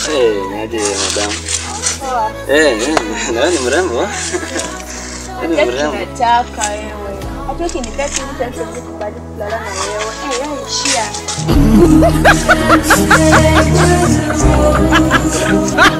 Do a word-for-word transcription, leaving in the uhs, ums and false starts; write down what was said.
Eh, niaje madam? Poa. Eh, na ni mrembo. Ni mrembo. Nataka wewe. Hata ukinipea tu nitaweza kubali kulala na wewe. Eh, yeye ishia.